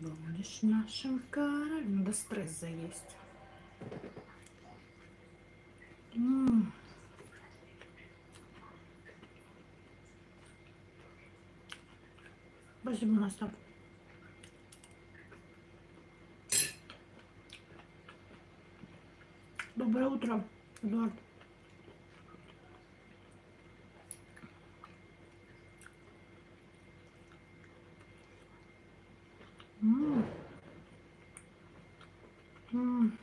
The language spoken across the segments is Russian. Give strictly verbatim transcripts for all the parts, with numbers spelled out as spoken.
Будешь нашим королем. Надо стресс заесть. М-м. Спасибо, Настя. Доброе утро, Эдуард. М-м. М-м.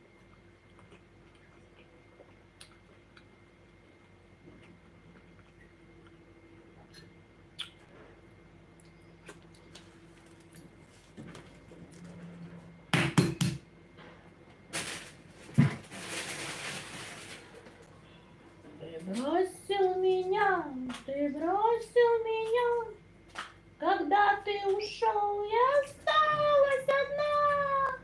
Ты бросил меня, ты бросил меня, когда ты ушел, я осталась одна.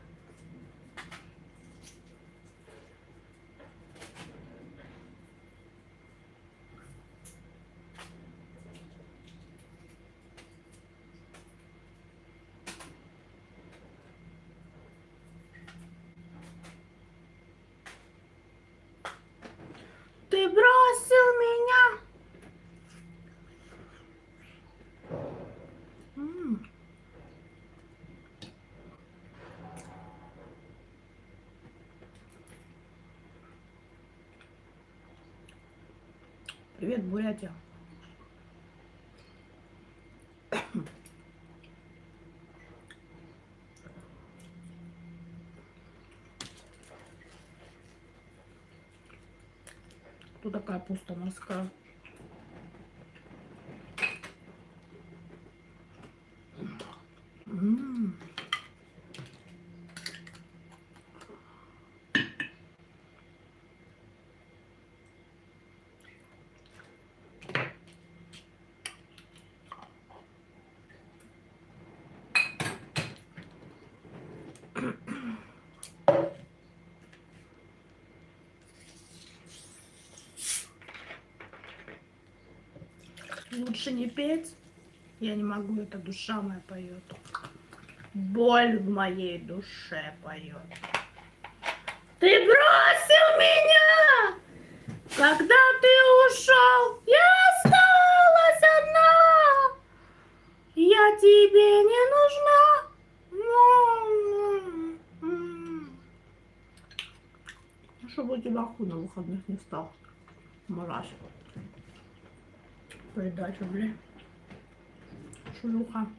Ты бросил меня. М-м. Привет, Бурятия. Тут такая пуста морская. М-м. Лучше не петь. Я не могу, это душа моя поет. Боль в моей душе поет. Ты бросил меня, когда ты ушел, я осталась одна. Я тебе не нужна. Ну, чтобы у тебя хуй на выходных не стал. Мразь. Передача, блин. Шлюха.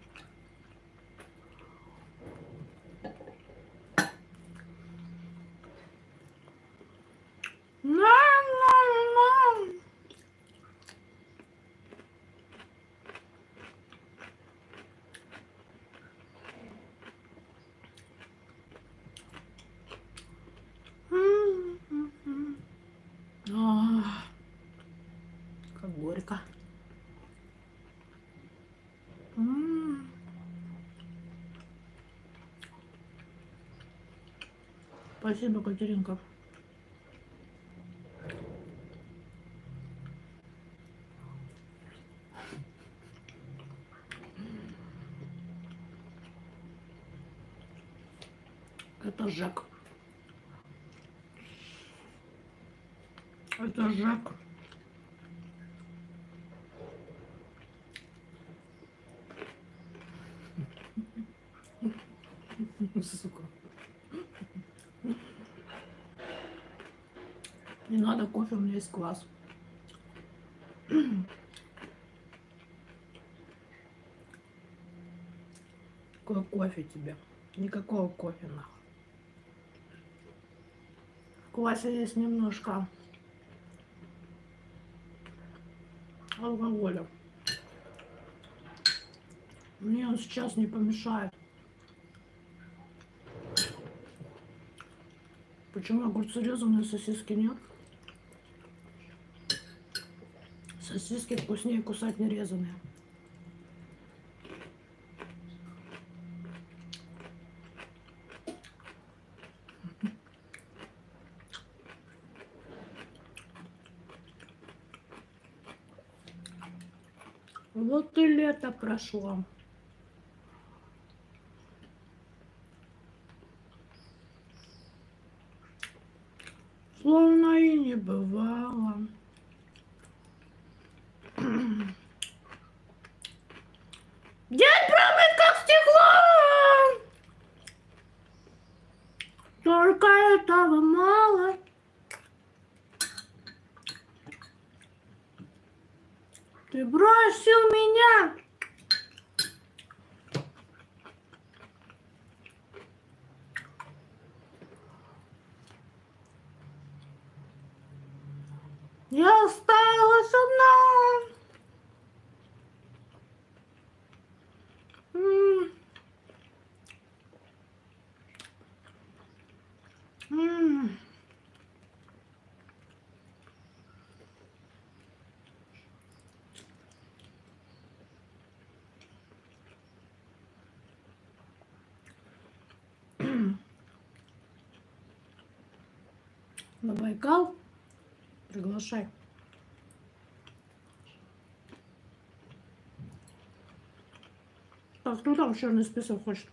На-на-на. Ах, как горько. М. Спасибо, Катеринка. Это Жак. Это Жак. Сука. Не надо кофе, у меня есть квас. Какой кофе тебе? Никакого кофе, нахуй. В квасе есть немножко алкоголя. Мне он сейчас не помешает. Почему огурцы резаные, сосиски нет? Сосиски вкуснее кусать не резаные. Вот и лето прошло. Словно и не бывало. День промыт как стекло. Только этого мало. Ты бросил меня. Я осталась одна. М. М. На Байкал приглашай. Так, кто там в черный список хочет?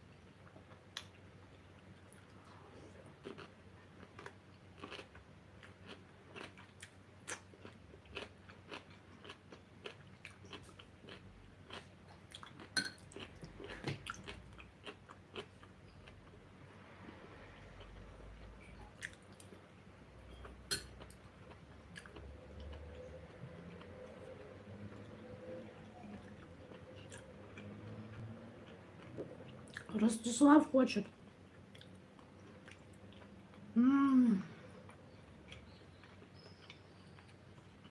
Ростислав хочет.